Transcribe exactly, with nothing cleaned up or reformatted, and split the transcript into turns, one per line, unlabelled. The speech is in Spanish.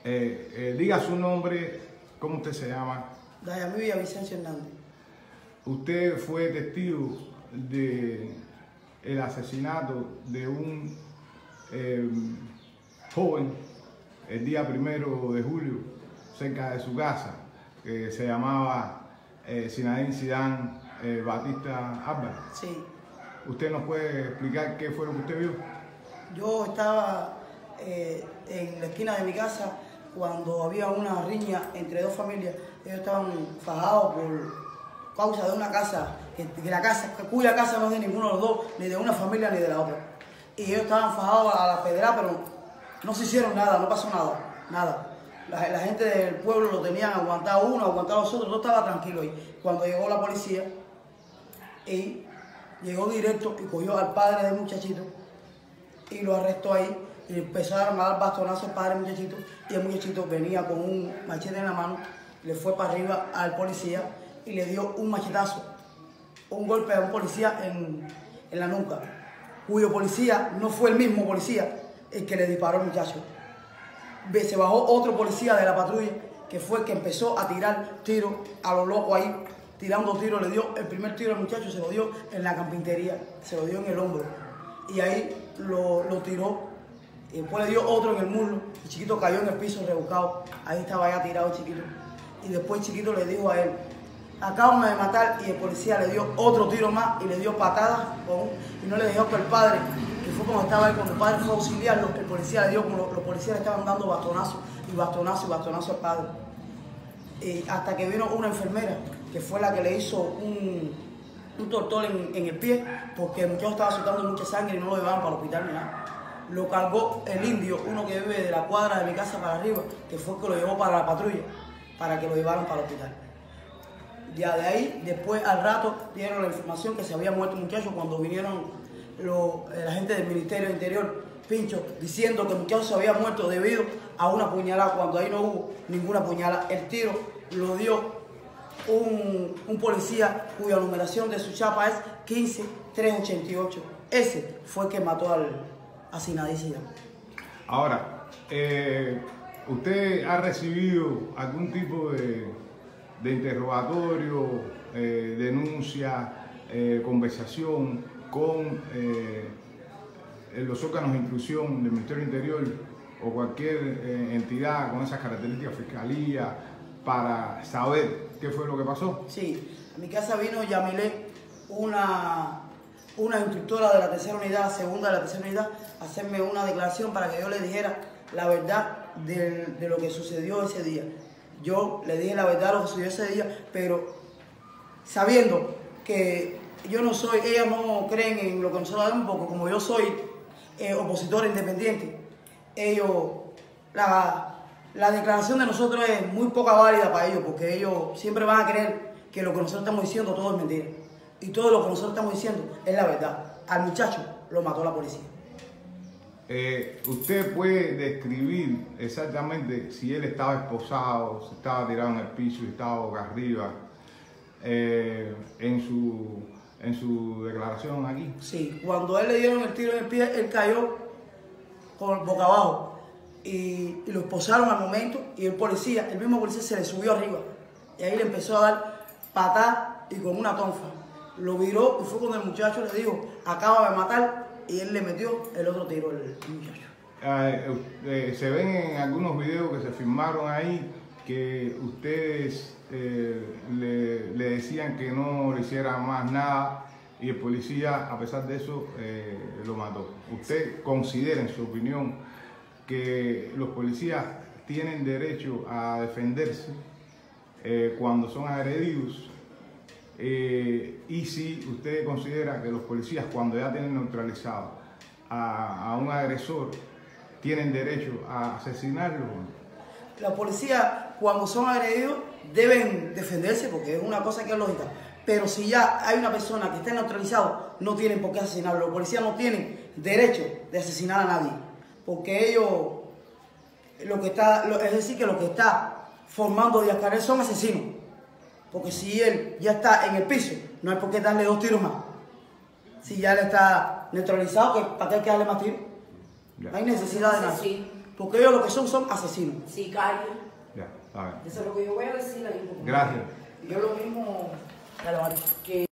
Eh, eh, diga su nombre, ¿cómo usted se llama?
Dayamí Villavicencio Hernández.
Usted fue testigo de el asesinato de un eh, joven el día primero de julio cerca de su casa, que se llamaba eh, Zinedine Zidane eh, Batista Álvarez.
Sí.
¿Usted nos puede explicar qué fue lo que usted vio?
Yo estaba eh, en la esquina de mi casa cuando había una riña entre dos familias. Ellos estaban fajados por causa de una casa, que, que la casa, que cuya casa no es de ninguno de los dos, ni de una familia ni de la otra. Y ellos estaban fajados a la pedra, pero no se hicieron nada, no pasó nada, nada. La, la gente del pueblo lo tenían aguantado uno, aguantado los otros, todo estaba tranquilo ahí. Cuando llegó la policía, y llegó directo y cogió al padre del muchachito y lo arrestó ahí y empezaron a dar bastonazos al padre del muchachito y el muchachito venía con un machete en la mano, le fue para arriba al policía y le dio un machetazo, un golpe a un policía en, en la nuca, cuyo policía no fue el mismo policía el que le disparó al muchacho. Se bajó otro policía de la patrulla que fue el que empezó a tirar tiros a lo loco ahí, tirando tiros. Le dio el primer tiro al muchacho, se lo dio en la carpintería, se lo dio en el hombro y ahí lo, lo tiró. Y después le dio otro en el muslo, el chiquito cayó en el piso rebuscado, ahí estaba ya tirado el chiquito. Y después el chiquito le dijo a él: acábame de matar, y el policía le dio otro tiro más y le dio patadas con, y no le dejó que el padre, que fue cuando estaba ahí, cuando el padre fue a auxiliarlo, el policía le dio, como los, los policías le estaban dando bastonazos y bastonazos y bastonazos al padre. Y hasta que vino una enfermera, que fue la que le hizo un, un tortón en, en el pie, porque el muchacho estaba soltando mucha sangre y no lo llevaban para el hospital ni nada. Lo cargó el indio, uno que vive de la cuadra de mi casa para arriba, que fue el que lo llevó para la patrulla, para que lo llevaran para el hospital. Ya de ahí, después al rato, dieron la información que se había muerto el muchacho cuando vinieron los, la gente del Ministerio del Interior, Pincho, diciendo que el muchacho se había muerto debido a una puñalada, cuando ahí no hubo ninguna puñalada. El tiro lo dio un, un policía cuya numeración de su chapa es quince tres ochenta y ocho. Ese fue el que mató al, a Zinedine Zidane.
Ahora, eh, ¿usted ha recibido algún tipo de, de interrogatorio, eh, denuncia, eh, conversación con eh, los órganos de instrucción del Ministerio del Interior o cualquier eh, entidad con esas características, fiscalía, para saber qué fue lo que pasó?
Sí, a mi casa vino Yamilé, una, una instructora de la tercera unidad, segunda de la tercera unidad, a hacerme una declaración para que yo le dijera la verdad de, de lo que sucedió ese día. Yo le dije la verdad de lo que sucedió ese día, pero sabiendo que yo no soy, ellas no creen en lo que nosotros hacemos, porque como yo soy eh, opositor independiente, ellos, la, la declaración de nosotros es muy poca válida para ellos, porque ellos siempre van a creer que lo que nosotros estamos diciendo todo es mentira. Y todo lo que nosotros estamos diciendo es la verdad. Al muchacho lo mató la policía.
Eh, ¿Usted puede describir exactamente si él estaba esposado, si estaba tirado en el piso, si estaba boca arriba, eh, en, su, en su declaración aquí?
Sí, cuando a él le dieron el tiro en el pie, él cayó con boca abajo y, y lo esposaron al momento, y el policía, el mismo policía se le subió arriba y ahí le empezó a dar patadas y con una tonfa. Lo viró y fue cuando el muchacho le dijo: acaba de matar, y él le metió el otro tiro al muchacho.
Eh, eh, se ven en algunos videos que se filmaron ahí que ustedes eh, le, le decían que no le hiciera más nada y el policía, a pesar de eso, eh, lo mató. ¿Usted considera, en su opinión, que los policías tienen derecho a defenderse eh, cuando son agredidos? Eh, y si usted considera que los policías, cuando ya tienen neutralizado a, a un agresor, tienen derecho a asesinarlo.
La policía, cuando son agredidos, deben defenderse, porque es una cosa que es lógica. Pero si ya hay una persona que está neutralizado, no tienen por qué asesinarlo. Los policías no tienen derecho de asesinar a nadie, porque ellos, lo que está, es decir, que lo que está formando Díaz Canel son asesinos. Porque si él ya está en el piso, no hay por qué darle dos tiros más. Si ya él está neutralizado, ¿para qué hay que darle más tiros? No hay necesidad de nada. porque ellos lo que son son asesinos.
Sicarios.
Ya, a ver.
Eso es lo que yo voy a decir ahí.
Gracias.
Yo lo mismo, que